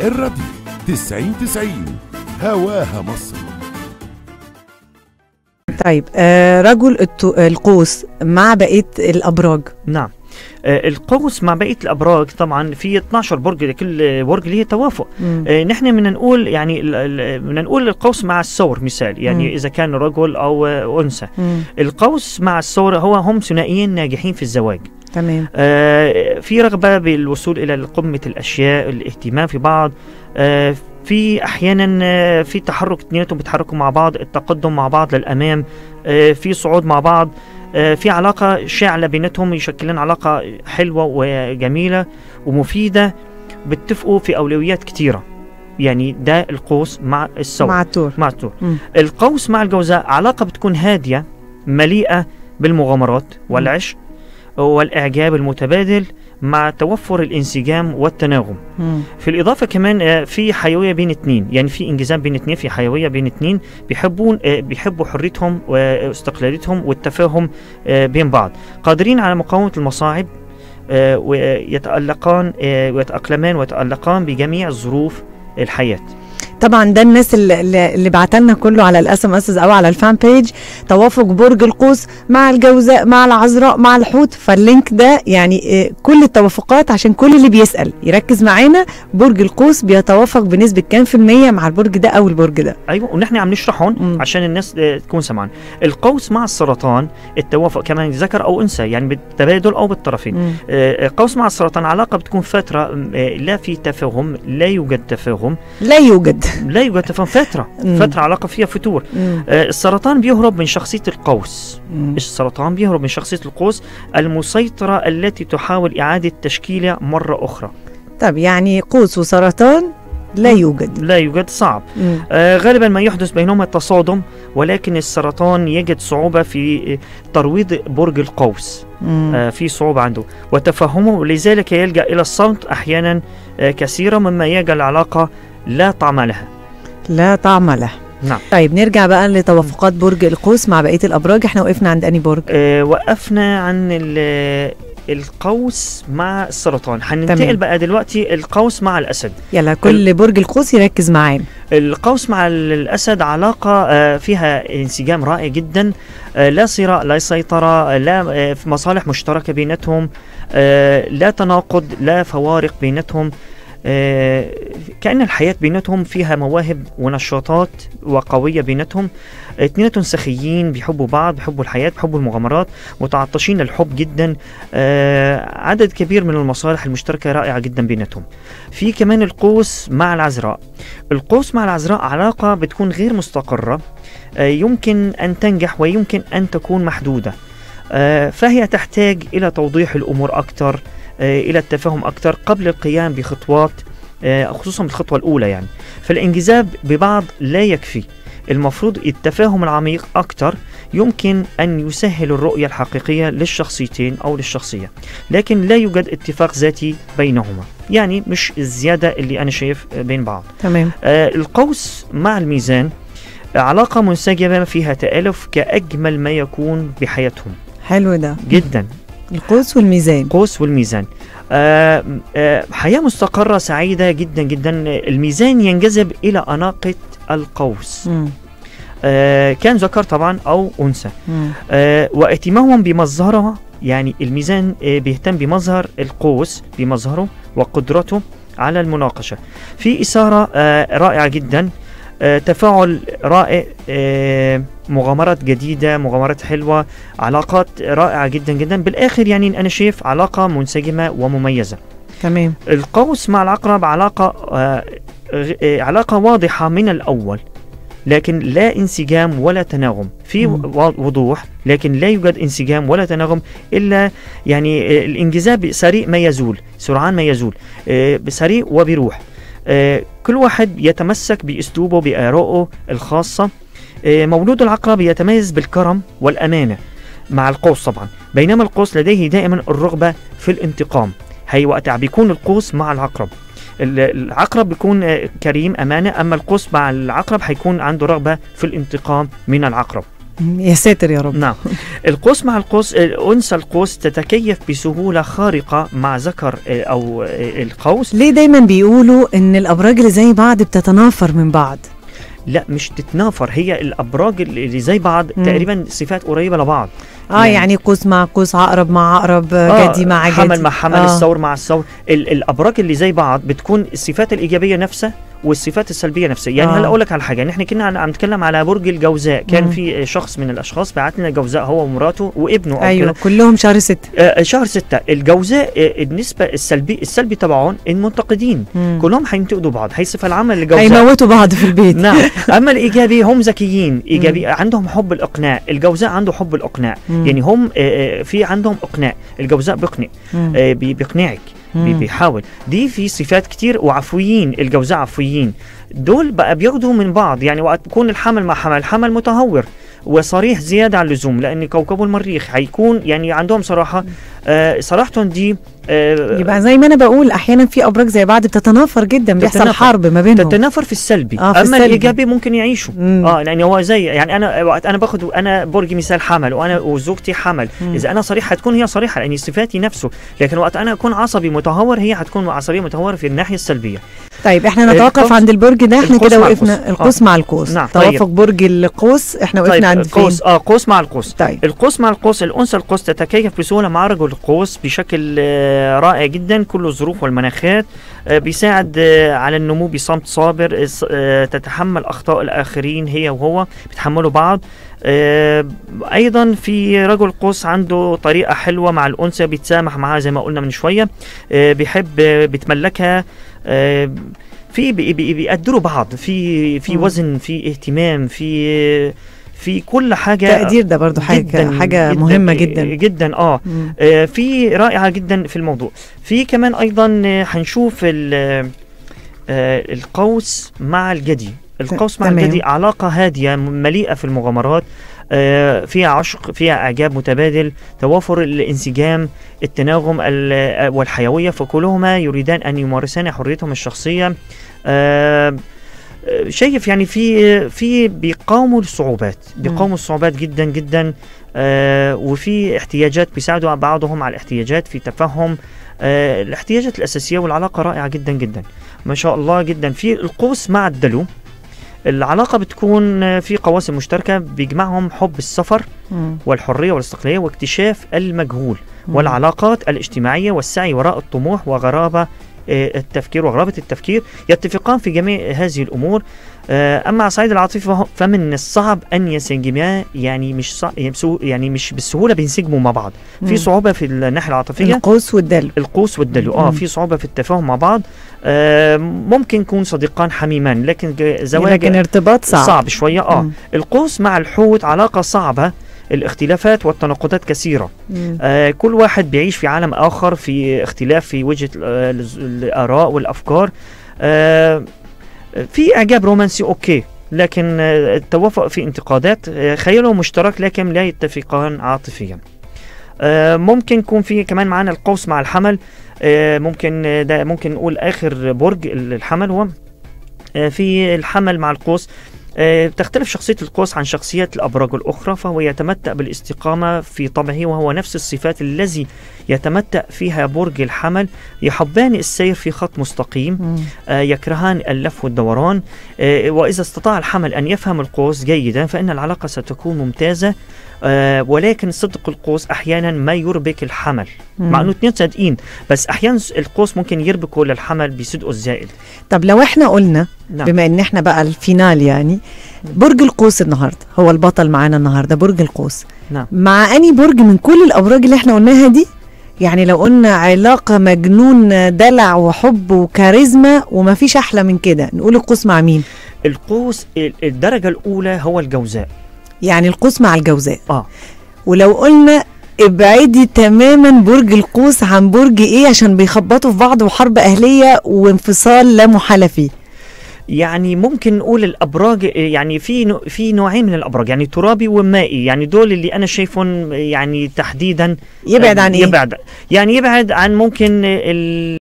الراديو 90 هواها مصر. طيب رجل القوس مع بقية الأبراج. نعم، القوس مع بقية الأبراج طبعا في 12 برج، لكل برج ليه توافق. نحن بدنا نقول يعني بدنا نقول القوس مع الثور مثال، يعني إذا كان رجل أو أنثى. القوس مع الثور هم ثنائيين ناجحين في الزواج. تمام. في رغبة بالوصول إلى قمة الأشياء، الاهتمام في بعض، في أحيانا في تحرك، اثنيناتهم بيتحركوا مع بعض، التقدم مع بعض للأمام، في صعود مع بعض، في علاقة شاعلة بيناتهم، يشكلون علاقة حلوة وجميلة ومفيدة، بيتفقوا في أولويات كتيرة. يعني ده القوس مع الثور مع الثور. القوس مع الجوزاء علاقة بتكون هادية مليئة بالمغامرات والعشق والإعجاب المتبادل مع توفر الانسجام والتناغم. في الإضافة كمان في حيوية بين اثنين، يعني في انجذاب بين اثنين، في حيوية بين اثنين بيحبوا حريتهم واستقلاليتهم والتفاهم بين بعض، قادرين على مقاومة المصاعب، ويتأقلمان ويتألقان بجميع ظروف الحياة. طبعا ده الناس اللي بعتلنا كله على الSMS او على الفان بيج، توافق برج القوس مع الجوزاء مع العذراء مع الحوت، فاللينك ده يعني كل التوافقات عشان كل اللي بيسأل يركز معانا. برج القوس بيتوافق بنسبة كام في المية مع البرج ده او البرج ده؟ ايوه، ونحن عم نشرحهم عشان الناس تكون سمعان. القوس مع السرطان التوافق كمان ذكر او انثى، يعني بالتبادل او بالطرفين. القوس مع السرطان علاقة بتكون فترة لا في تفاهم، لا يوجد تفاهم، لا يوجد تفهم، فترة علاقة فيها فتور. السرطان بيهرب من شخصية القوس. السرطان بيهرب من شخصية القوس المسيطرة التي تحاول إعادة تشكيلها مرة أخرى. طب يعني قوس وسرطان لا يوجد صعب. غالبا ما يحدث بينهما تصادم، ولكن السرطان يجد صعوبة في ترويض برج القوس. في صعوبة عنده وتفهمه، ولذلك يلجأ إلى الصمت أحيانا كثيرا، مما يجعل العلاقة لا طعم لها. نعم. طيب نرجع بقى لتوافقات برج القوس مع بقية الأبراج. احنا وقفنا عند أنهي برج؟ وقفنا عن القوس مع السرطان. هننتقل بقى دلوقتي القوس مع الأسد. يلا كل برج القوس يركز معانا. القوس مع الأسد علاقة فيها انسجام رائع جدا، لا صراع، لا سيطرة، لا مصالح مشتركة بيناتهم، لا تناقض، لا فوارق بيناتهم. كأن الحياة بيناتهم فيها مواهب ونشاطات وقوية بيناتهم. اثنيناتهم سخيين، بيحبوا بعض، بيحبوا الحياة، بيحبوا المغامرات، متعطشين للحب جدا. عدد كبير من المصالح المشتركة رائعة جدا بيناتهم. في كمان القوس مع العذراء. القوس مع العذراء علاقة بتكون غير مستقرة، يمكن أن تنجح ويمكن أن تكون محدودة، فهي تحتاج إلى توضيح الأمور أكثر، إلى التفاهم أكثر قبل القيام بخطوات، خصوصا بالخطوة الأولى. يعني فالانجذاب ببعض لا يكفي، المفروض التفاهم العميق أكثر يمكن أن يسهل الرؤية الحقيقية للشخصيتين أو للشخصية، لكن لا يوجد اتفاق ذاتي بينهما، يعني مش الزيادة اللي أنا شايف بين بعض. تمام. القوس مع الميزان علاقة منسجمة فيها تآلف كأجمل ما يكون بحياتهم. حلو ده جدا. القوس والميزان حياة مستقرة سعيدة جدا جدا. الميزان ينجذب إلى أناقة القوس، كان ذكر طبعا أو أنثى، واهتمامهم بمظهرها. يعني الميزان بيهتم بمظهر القوس، بمظهره وقدرته على المناقشة، في إثارة رائعة جدا، تفاعل رائع، مغامرات جديدة، مغامرات حلوة، علاقات رائعة جدا جدا. بالآخر يعني أنا شايف علاقة منسجمة ومميزة. تمام. القوس مع العقرب علاقة واضحة من الأول، لكن لا انسجام ولا تناغم. في وضوح لكن لا يوجد انسجام ولا تناغم، إلا يعني الانجذاب سريع ما يزول، سرعان ما يزول، بسريع وبروح. كل واحد يتمسك بأسلوبه بآرائه الخاصة. مولود العقرب يتميز بالكرم والأمانة مع القوس طبعا، بينما القوس لديه دائما الرغبة في الانتقام. هي وقت بيكون القوس مع العقرب بيكون كريم أمانة، أما القوس مع العقرب هيكون عنده رغبة في الانتقام من العقرب. يا ساتر يا رب. نعم. القوس مع القوس، أنثى القوس تتكيف بسهولة خارقة مع ذكر أو القوس. ليه دايما بيقولوا ان الابراج اللي زي بعض بتتنافر من بعض؟ لا مش تتنافر، هي الابراج اللي زي بعض تقريبا صفات قريبه لبعض. يعني قوس مع قوس، عقرب مع عقرب، جدي مع جدي، حمل مع حمل، الثور مع الثور. الابراج اللي زي بعض بتكون الصفات الايجابيه نفسها والصفات السلبيه نفسها. يعني هلا اقول لك على حاجه، نحن كنا عم نتكلم على برج الجوزاء، كان في شخص من الاشخاص بعت لنا جوزاء هو ومراته وابنه. ايوه كلهم شهر 6. شهر 6. الجوزاء النسبه السلبي تبعهم المنتقدين كلهم حينتقدوا بعض، هي الصفه العامه للجوزاء، هيموتوا بعض في البيت. نعم. اما الايجابي هم ذكيين، ايجابي، عندهم حب الاقناع. الجوزاء عنده حب الاقناع، يعني هم في عندهم اقناع. الجوزاء بيقنع، بيقنعك، بيحاول. دي في صفات كتير. وعفويين، الجوزاء عفويين، دول بقى بياخدوا من بعض. يعني وقت بكون الحمل مع حمل، الحمل متهور وصريح زيادة عن اللزوم، لأن كوكب المريخ هيكون يعني عندهم صراحة، صراحتهم دي يبقى زي ما أنا بقول أحيانا في أبراج زي بعض بتتنافر جدا، بيحصل حرب ما بينهم، تتنافر في السلبي. في أما السلبي. الإيجابي ممكن يعيشوا لأن هو زي يعني أنا وقت أنا باخد، أنا برج مثال حمل وأنا وزوجتي حمل، إذا أنا صريح هتكون هي صريحة لأن صفاتي نفسه، لكن وقت أنا أكون عصبي متهور هي هتكون عصبية متهورة في الناحية السلبية. طيب احنا نتوقف عند البرج ده، احنا كده وقفنا القوس مع القوس. نعم. توافق برج القوس احنا وقفنا عند القوس. قوس مع القوس. طيب القوس مع القوس، الأنثى القوس تتكيف بسهولة مع رجل القوس بشكل رائع جدا، كل الظروف والمناخات، بيساعد على النمو بصمت صابر، تتحمل أخطاء الآخرين هي وهو بيتحملوا بعض. أيضا في رجل قوس عنده طريقة حلوة مع الأنثى، بيتسامح معها زي ما قلنا من شوية، بيحب بيتملكها، بيقدروا بعض في وزن، في اهتمام، في كل حاجة، تقدير. ده برضو حاجة جداً مهمة جدا جدا. في رائعة جدا في الموضوع. في كمان أيضا هنشوف القوس مع الجدي. القوس مع الجدي علاقة هادية مليئة في المغامرات، فيها عشق، فيها إعجاب متبادل، توافر الانسجام، التناغم والحيوية، فكلهما يريدان أن يمارسان حريتهم الشخصية. شايف يعني في بيقاوموا الصعوبات جدا جدا، وفي احتياجات بيساعدوا بعضهم على الاحتياجات في تفهم الاحتياجات الأساسية، والعلاقة رائعة جدا جدا ما شاء الله جدا. في القوس مع الدلو العلاقة بتكون في قواسم مشتركة بيجمعهم حب السفر والحرية والاستقلالية واكتشاف المجهول، والعلاقات الاجتماعية والسعي وراء الطموح وغرابة التفكير، يتفقان في جميع هذه الأمور. أما على صعيد العاطفة فمن الصعب أن ينسجما، يعني مش بالسهولة بينسجموا مع بعض، في صعوبة في الناحية العاطفية. القوس والدلو في صعوبة في التفاهم مع بعض. ممكن يكون صديقان حميمان، لكن ارتباط صعب شوية. القوس مع الحوت علاقة صعبة، الاختلافات والتناقضات كثيرة. كل واحد بيعيش في عالم آخر، في اختلاف في وجهة الآراء والأفكار. في إعجاب رومانسي أوكي، لكن التوافق في انتقادات، خيالهم مشترك لكن لا يتفقان عاطفيا. ممكن يكون في كمان معنا القوس مع الحمل. ممكن نقول آخر برج الحمل. هو في الحمل مع القوس تختلف شخصية القوس عن شخصيات الأبراج الأخرى، فهو يتمتع بالاستقامة في طبعه، وهو نفس الصفات الذي يتمتع فيها برج الحمل. يحبان السير في خط مستقيم، يكرهان اللف والدوران. وإذا استطاع الحمل أن يفهم القوس جيدا فإن العلاقة ستكون ممتازة. ولكن صدق القوس أحيانا ما يربك الحمل، مع أنه اثنين صادقين، بس أحيانا القوس ممكن يربكوا للحمل بصدقه الزائد. طب لو احنا قلنا بما ان احنا بقى الفينال، يعني برج القوس النهارده هو البطل معانا النهارده، برج القوس مع أني برج من كل الأبراج اللي احنا قلناها دي؟ يعني لو قلنا علاقة مجنون دلع وحب وكاريزما وما فيش أحلى من كده، نقول القوس مع مين؟ القوس الدرجة الأولى هو الجوزاء، يعني القوس مع الجوزاء. ولو قلنا ابعدي تماما برج القوس عن برج ايه عشان بيخبطوا في بعض وحرب أهلية وانفصال لا محالة فيه. يعني ممكن نقول الأبراج، يعني في نوعين من الأبراج، يعني ترابي ومائي، يعني دول اللي أنا شايفهم يعني تحديدا يبعد عن ايه؟ يبعد عن ممكن